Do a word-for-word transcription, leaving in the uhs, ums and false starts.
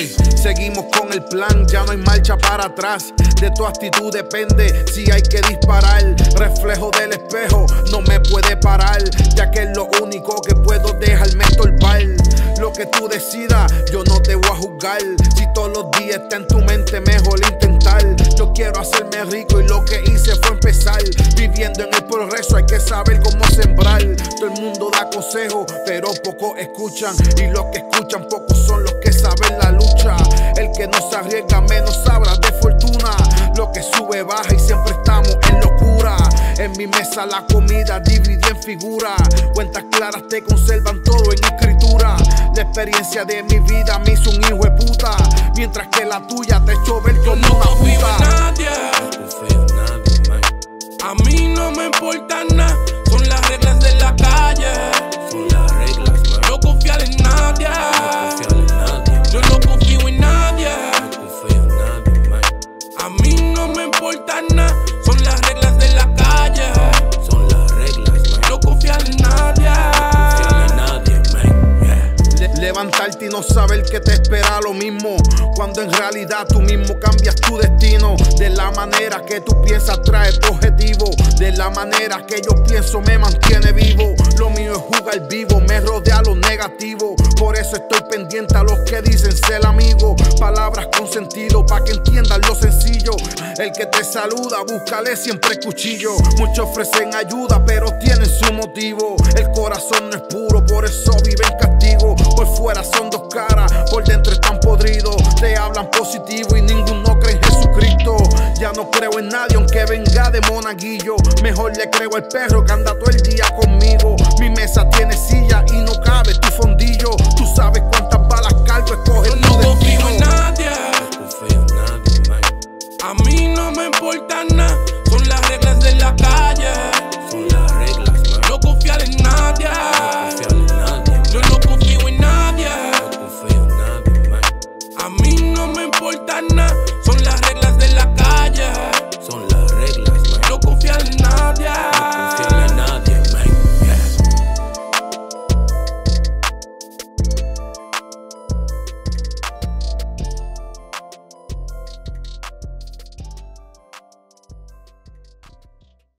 Ey, seguimos con el plan, ya no hay marcha para atrás. De tu actitud depende si hay que disparar. Reflejo del espejo no me puede parar, ya que es lo único que puedo dejarme estorbar. Lo que tú decidas, yo no te voy a juzgar. Si todos los días está en tu mente, mejor intentar. Yo quiero hacerme rico y lo que hice fue empezar. Viviendo en el progreso hay que saber cómo sembrar. Todo el mundo da consejos, pero pocos escuchan. Y los que escuchan pocos son los que saben la lucha. El que no se arriesga menos sabrá de fortuna. Lo que sube baja y siempre estamos en locura. En mi mesa la comida dividí en figura. Cuentas claras te conservan todo en escritura. La experiencia de mi vida me hizo un hijo de puta, mientras que la tuya te echó ver como no una confío puta. en nadie, No confío en nadie, man. a mí no me importa nada. Son las reglas de la calle. Son las reglas, man. No confiar en nadie. No confío en nadie. Yo no confío en nadie. No confío en nadie, man. A mí no me importa nada. Son las reglas de la calle. Son las reglas, man. No confiar en nadie. No confío en nadie, man. Yeah. Le- Levantarte y no saber que te espera lo mismo, cuando en realidad tú mismo cambias tu destino. De la manera que tú piensas trae tu objetivo. De la manera que yo pienso me mantiene vivo. Lo mío es jugar vivo, me rodea lo negativo. Por eso estoy pendiente a los que dicen ser amigo. Palabras con sentido pa' que entiendan lo sencillo. El que te saluda, búscale siempre cuchillo. Muchos ofrecen ayuda pero tienen su motivo. El corazón no es puro, por eso viven castigo. Por fuera son dos caras, por dentro están podridos. Te hablan positivo y ninguno cree en Jesucristo. Ya no creo en nadie aunque venga de monaguillo. Mejor le creo al perro que anda todo el día conmigo. Mi mesa tiene silla y no cabe tu fondillo. Tú sabes cuánto